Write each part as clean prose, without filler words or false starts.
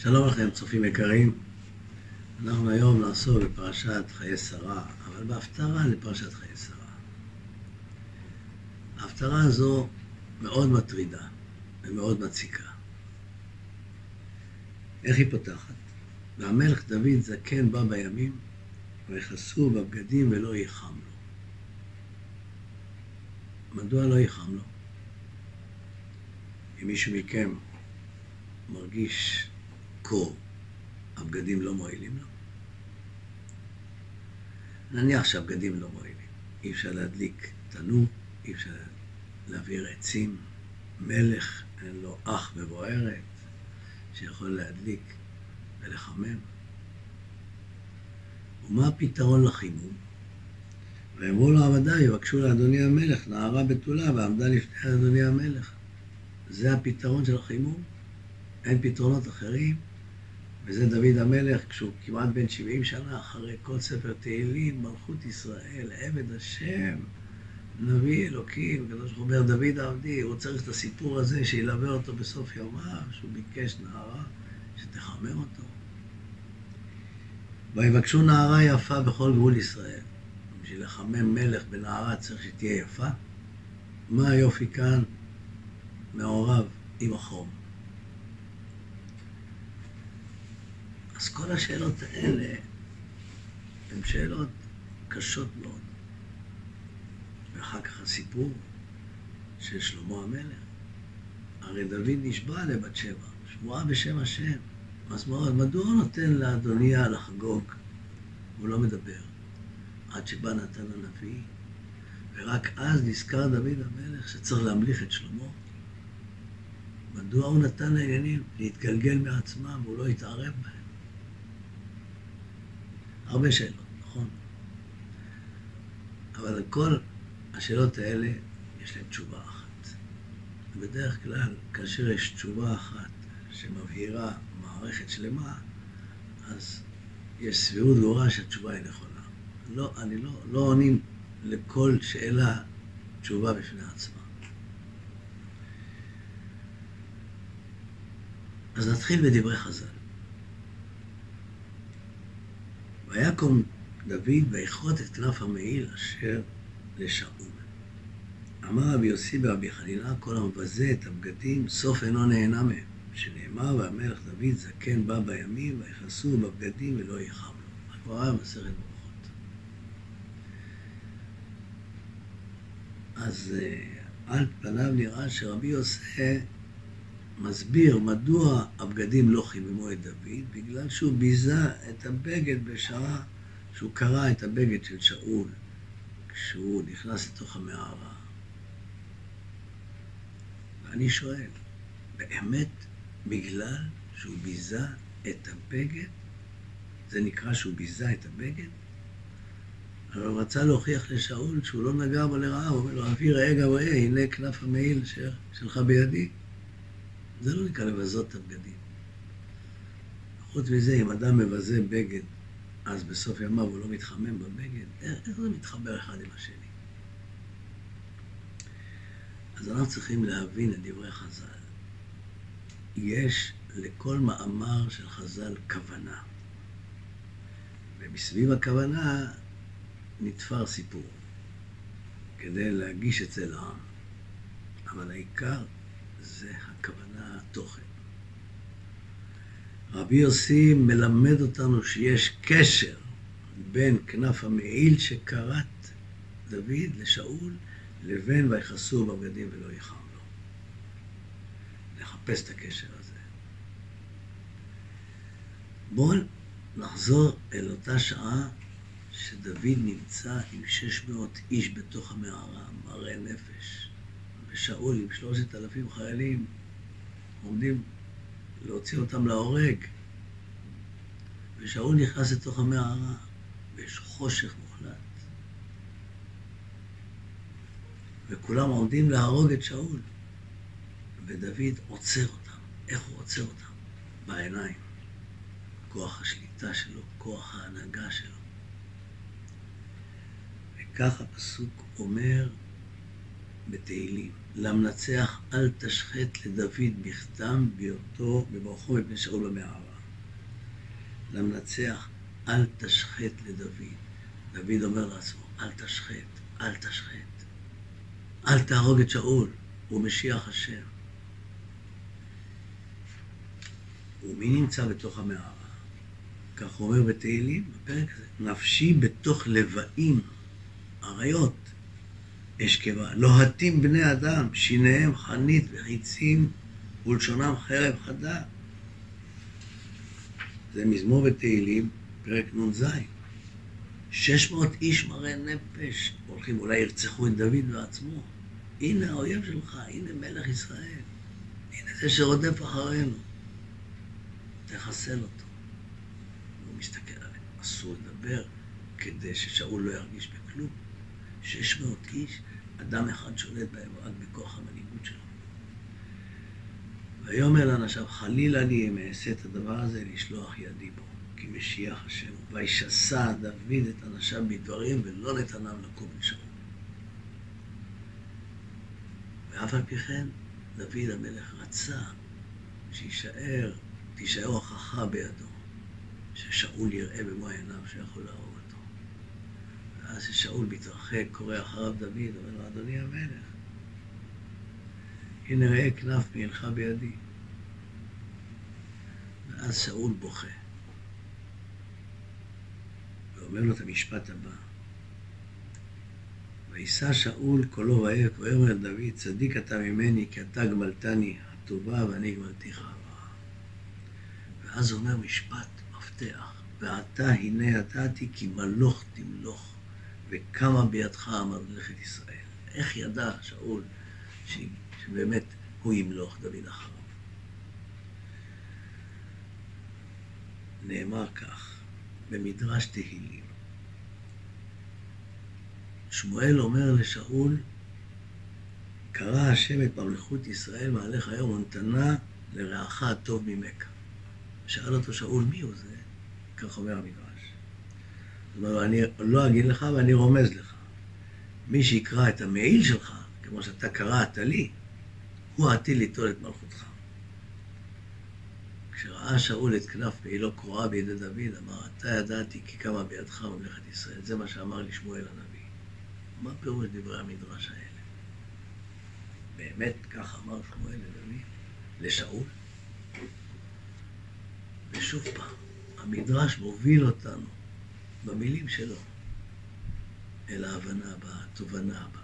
שלום לכם, צופים יקרים. אנחנו היום נעסוק בפרשת חיי שרה, אבל בהפטרה לפרשת חיי שרה. ההפטרה הזו מאוד מטרידה ומאוד מציקה. איך היא פותחת? והמלך דוד זקן בא בימים, ויכסו בבגדים ולא ייחם לו. מדוע לא ייחם לו? אם מישהו מכם מרגיש קור, הבגדים לא מועילים לו? נניח שהבגדים לא מועילים. אי אפשר להדליק תנור, אי אפשר להעביר עצים. מלך אין לו אח מבוערת שיכול להדליק ולחמם. ומה הפתרון לחימום? ואמרו לו עבדיו, יבקשו לאדוני המלך נערה בתולה ועמדה לפני אדוני המלך. זה הפתרון של החימום? אין פתרונות אחרים? וזה דוד המלך, כשהוא כמעט בן 70 שנה, אחרי כל ספר תהילים, מלכות ישראל, עבד השם, נביא אלוקים, הקדוש ברוך הוא אומר, דוד עבדי, הוא צריך את הסיפור הזה שילווה אותו בסוף יומיו, שהוא ביקש נערה שתחמם אותו. ויבקשו נערה יפה בכל גבול ישראל. בשביל לחמם מלך בנערה צריך שתהיה יפה. מה היופי כאן? מעורב עם החום. אז כל השאלות האלה הן שאלות קשות מאוד. ואחר כך הסיפור של שלמה המלך. הרי דוד נשבע לבת שבע, שבועה בשם השם. אז מאוד, מדוע הוא נותן לאדוניה לחגוג? הוא לא מדבר. עד שבא נתן הנביא, ורק אז נזכר דוד המלך שצריך להמליך את שלמה. מדוע הוא נתן לעניינים להתגלגל מעצמם והוא לא יתערב בהם? הרבה שאלות, נכון? אבל על כל השאלות האלה יש להם תשובה אחת. בדרך כלל, כאשר יש תשובה אחת שמבהירה מערכת שלמה, אז יש סבירות גבוהה שהתשובה היא נכונה. לא עונים לכל שאלה תשובה בפני עצמה. אז נתחיל בדברי חז"ל. ויקום דוד ויכרות את כנף המעיל אשר לשאול. אמר רבי יוסי ברבי חנינא, כל המבזה את הבגדים סוף אינו נהנה מהם. שנאמר, והמלך דוד זקן בא בימים ויכסו בבגדים ולא ייחם לו. הגמרא במסכת ברכות. אז על פניו נראה שרבי יוסי מסביר מדוע הבגדים לא חיממו את דוד, בגלל שהוא ביזה את הבגד בשעה שהוא קרא את הבגד של שאול כשהוא נכנס לתוך המערה. ואני שואל, באמת בגלל שהוא ביזה את הבגד? זה נקרא שהוא ביזה את הבגד? אבל הוא רצה להוכיח לשאול שהוא לא נגע בו לרעה, הוא אומר לו, אבי ראה גבוה, הנה כנף המעיל שלך בידי. זה לא נקרא לבזות את הבגדים. חוץ מזה, אם אדם מבזה בגד, אז בסוף ימיו הוא לא מתחמם בבגד, איך זה מתחבר אחד עם השני? אז אנחנו צריכים להבין את דברי חז"ל. יש לכל מאמר של חז"ל כוונה. ומסביב הכוונה נתפר סיפור, כדי להגיש את זה לעם. אבל העיקר זה הכוונה, התוכן. רבי יוסי מלמד אותנו שיש קשר בין כנף המעיל שקראת דוד לשאול, לבין ויכסו בבגדים ולא ייחם לו. נחפש את הקשר הזה. בואו נחזור אל אותה שעה שדוד נמצא עם 600 איש בתוך המערה, מרי נפש. ושאול עם 3,000 חיילים עומדים להוציא אותם להורג. ושאול נכנס לתוך המערה, ויש חושך מוחלט. וכולם עומדים להרוג את שאול. ודוד עוצר אותם. איך הוא עוצר אותם? בעיניים. כוח השליטה שלו, כוח ההנהגה שלו. וכך הפסוק אומר בתהילים, למנצח אל תשחט לדוד בכתם בהיותו בברכו מפני שאול במערה. למנצח, אל תשחט לדוד. דוד אומר לעצמו, אל תשחט, אל תשחט. אל תהרוג את שאול, הוא משיח השם. ומי נמצא בתוך המערה? כך אומר בתהילים, בפרק הזה, נפשי בתוך לבאים, עריות, אשכבה, לוהטים בני אדם, שיניהם חנית וחיצים, ולשונם חרב חדה. זה מזמור בתהילים, פרק נ"ז. 600 איש מראה נפש, הולכים, אולי ירצחו את דוד בעצמו. הנה האויב שלך, הנה מלך ישראל, הנה זה שרודף אחרינו. תחסל אותו. הוא מסתכל עליהם, אסור לדבר כדי ששאול לא ירגיש בכלום. 600 איש, אדם אחד שולט בהם רק בכוח המנהיגות שלו. ויאמר לאנשיו, חלילה לי אם אעשה את הדבר הזה לשלוח ידי בו, כי משיח השם. וישסע דוד את אנשיו בדברים ולא נתנם לקום אל שאול. ואף על פי כן, דוד המלך רצה תישאר הוכחה בידו, ששאול יראה במו עיניו שיכול להרוג אותו. ואז ששאול מתרחק, קורא אחריו דוד, אומר לו, אדוני המלך, הנה ראה כנף מעילך בידי. ואז שאול בוכה. ואומר לו את המשפט הבא. וישא שאול קולו ויבך, ויאמר דוד, צדיק אתה ממני, כי אתה גמלתני הטובה ואני גמלתיך הרעה. ואז אומר משפט מפתח, ועתה הנה ידעתי כי מלוך תמלוך, וקמה בידך ממלכת ישראל. איך ידע שאול שבאמת הוא ימלוך דוד אחריו? נאמר כך, במדרש תהילים. שמואל אומר לשאול, קרא השם את ממלכות ישראל מהלך היום ונתנה לרעך הטוב ממך. שאל אותו שאול, מי הוא זה? כך אומר המדרש. זאת אומרת, אני לא אגיד לך ואני רומז לך. מי שיקרא את המעיל שלך, כמו שאתה קראת לי, הוא עתיד ליטול את מלכותך. כשראה שאול את כנף מעילו קרועה בידי דוד, אמר, אתה ידעתי כי קמה בידך ממלכת ישראל. זה מה שאמר לי שמואל הנביא. מה פירוש דברי המדרש האלה? באמת כך אמר שמואל לדוד, לשאול? ושוב פעם, המדרש מוביל אותנו במילים שלו אל ההבנה הבאה, התובנה הבאה.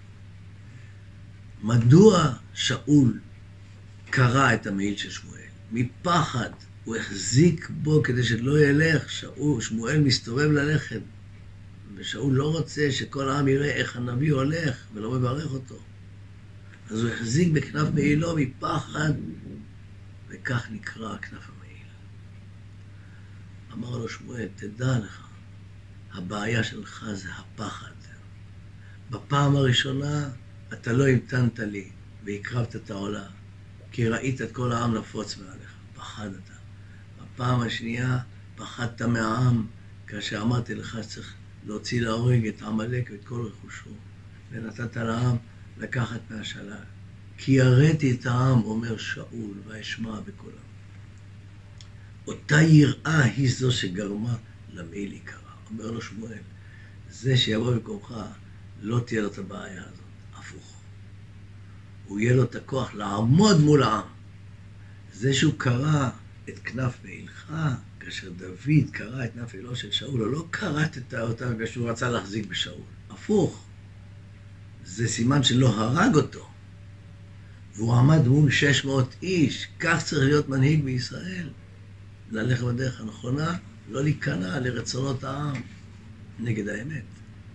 מדוע שאול קרא את המעיל של שמואל? מפחד, הוא החזיק בו כדי שלא ילך. שמואל מסתובב ללכת, ושאול לא רוצה שכל העם יראה איך הנביא הולך ולא מברך אותו. אז הוא החזיק בכנף מעילו מפחד, וכך נקרא כנף המעיל. אמר לו שמואל, תדע לך, הבעיה שלך זה הפחד. בפעם הראשונה אתה לא המתנת לי והקרבת את העולה, כי ראית את כל העם נפוץ מעליך, פחדת. בפעם השנייה פחדת מהעם, כאשר אמרתי לך שצריך להוציא להורג את עמלק ואת כל רכושו, ונתת לעם לקחת מהשלל. כי יראתי את העם, אומר שאול, ואשמע בקולם. אותה יראה היא זו שגרמה למעיל יקרה. אומר לו שמואל, זה שיבוא במקומך, לא תהיה לו את הבעיה הזאת, הפוך. הוא יהיה לו את הכוח לעמוד מול העם. זה שהוא קרא את כנף מעילך, כאשר דוד קרא את כנף מעילו של שאול, הוא לא קראת אותה כשהוא רצה להחזיק בשאול. הפוך. זה סימן שלא הרג אותו. והוא עמד מול 600 איש. כך צריך להיות מנהיג בישראל. ללכת בדרך הנכונה, לא להיכנע לרצונות העם נגד האמת.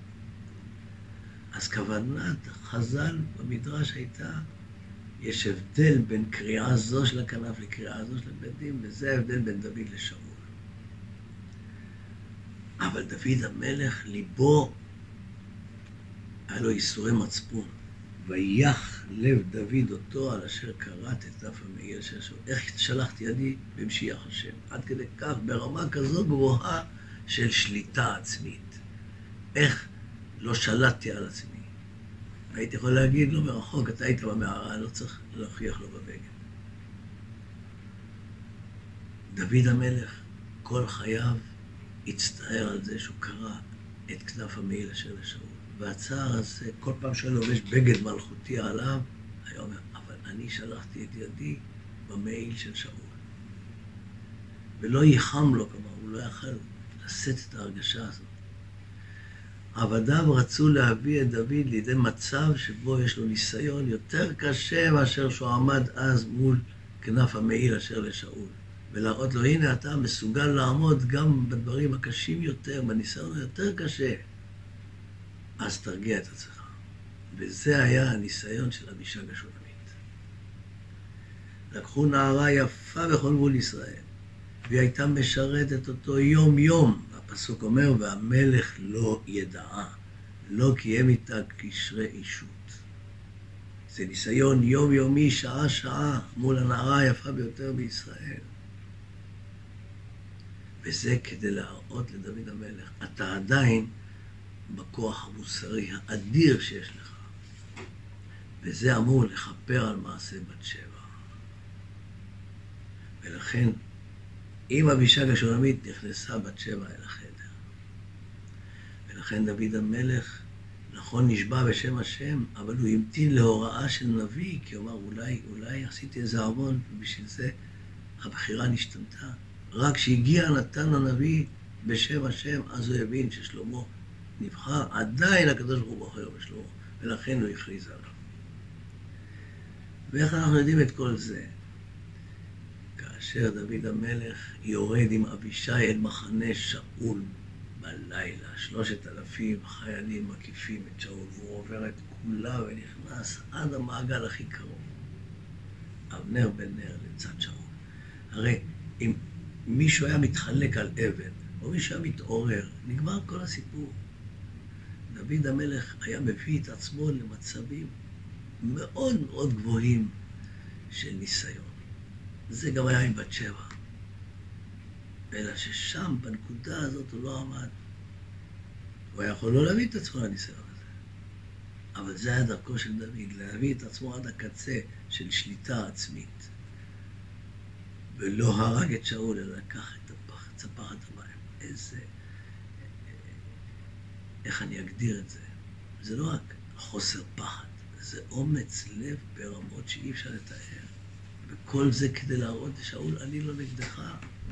אז כוונת חז"ל במדרש הייתה, יש הבדל בין קריאה זו של הכנף לקריאה זו של הבגדים, וזה ההבדל בין דוד לשאול. אבל דוד המלך, ליבו, היה לו ייסורי מצפון. ויח לב דוד אותו על אשר קראת את כנף המעיל של שאול. איך שלחתי ידי במשיח השם? עד כדי כך, ברמה כזו גבוהה של שליטה עצמית. איך לא שלטתי על עצמי? הייתי יכול להגיד לו מרחוק, אתה היית במערה, לא צריך להוכיח לו בבגד. דוד המלך, כל חייו הצטער על זה שהוא קרא את כנף המעיל אשר לשאול. והצער הזה, כל פעם שהוא לובש בגד מלכותי עליו, היה אומר, אבל אני שלחתי את ידי במעיל של שאול. ולא ייחם לו, כלומר, הוא לא יכל לשאת את ההרגשה הזאת. עבדיו רצו להביא את דוד לידי מצב שבו יש לו ניסיון יותר קשה מאשר שהוא עמד אז מול כנף המעיל אשר לשאול. ולהראות לו, הנה אתה מסוגל לעמוד גם בדברים הקשים יותר, בניסיון היותר קשה. אז תרגיע את עצמך. וזה היה הניסיון של אבישג השונמית. לקחו נערה יפה בכל גבול ישראל, והיא הייתה משרתת אותו יום יום. הפסוק אומר, והמלך לא ידעה, לא קיים איתה קשרי אישות. זה ניסיון יומיומי, שעה-שעה, מול הנערה היפה ביותר בישראל. וזה כדי להראות לדוד המלך, אתה עדיין בכוח המוסרי האדיר שיש לך. וזה אמור לכפר על מעשה בת שבע. ולכן, אם אבישג השונמית נכנסה בת שבע אל החדר. ולכן דוד המלך, נכון נשבע בשם השם, אבל הוא המתין להוראה של נביא, כי הוא אמר, אולי עשיתי איזה עוון, ובשביל זה הבחירה נשתנתה. רק כשהגיע נתן הנביא בשם השם, אז הוא הבין ששלמה נבחר, עדיין הקדוש ברוך הוא בוחר בשלמה, ולכן הוא הכריז עליו. ואיך אנחנו יודעים את כל זה? כאשר דוד המלך יורד עם אבישי אל מחנה שאול בלילה, 3,000 חיילים מקיפים את שאול, והוא עובר את כולה ונכנס עד המעגל הכי קרוב. אבנר בן נר לצד שאול. הרי אם מישהו היה מתחלק על אבן, או מישהו היה מתעורר, נגמר כל הסיפור. דוד המלך היה מביא את עצמו למצבים מאוד מאוד גבוהים של ניסיון. זה גם היה עם בת שבע. אלא ששם, בנקודה הזאת, הוא לא עמד. הוא היה יכול לא להביא את עצמו לניסיון הזה. אבל זה היה דרכו של דוד, להביא את עצמו עד הקצה של שליטה עצמית. ולא הרג את שאול, אלא לקח את צפחת המים. איך אני אגדיר את זה? זה לא רק חוסר פחד, זה אומץ לב ברמות שאי אפשר לתאר. וכל זה כדי להראות לשאול, אני לא נגדך.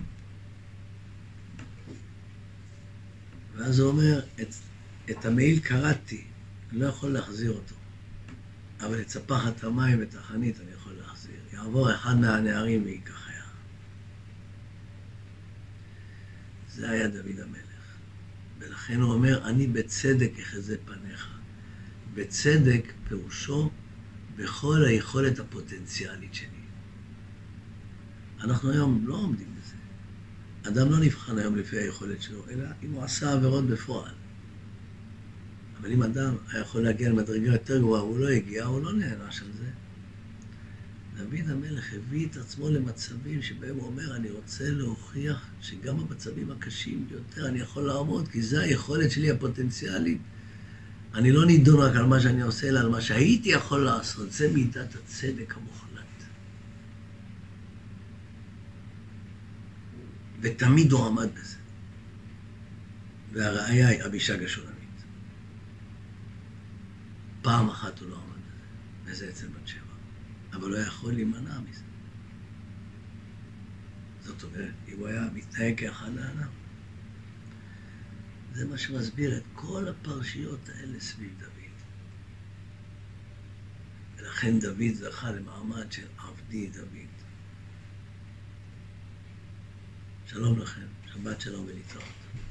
ואז הוא אומר, את המעיל קראתי, אני לא יכול להחזיר אותו. אבל את צפחת המים ואת החנית אני יכול להחזיר. יעבור אחד מהנערים ויקח היה. זה היה דוד המלך. ולכן הוא אומר, אני בצדק אחזה פניך. בצדק פירושו בכל היכולת הפוטנציאלית שלי. אנחנו היום לא עומדים בזה. אדם לא נבחן היום לפי היכולת שלו, אלא אם הוא עשה עבירות בפועל. אבל אם אדם היה יכול להגיע למדרגה יותר גבוהה, הוא לא הגיע, הוא לא נענש על זה. דוד המלך הביא את עצמו למצבים שבהם הוא אומר, אני רוצה להוכיח שגם במצבים הקשים ביותר אני יכול לעמוד, כי זה היכולת שלי הפוטנציאלית. אני לא נידון רק על מה שאני עושה, אלא על מה שהייתי יכול לעשות. זה מידת הצדק המוחלט. ותמיד הוא עמד בזה. והראיה היא אבישג השונמית. פעם אחת הוא לא עמד בזה, וזה אצל בת שבע. אבל לא יכול להימנע מזה. זאת אומרת, אם הוא היה מתנהג כאחד האדם. זה מה שמסביר את כל הפרשיות האלה סביב דוד. ולכן דוד זכה למעמד של עבדי דוד. שלום לכם, שבת שלום ולהתראות.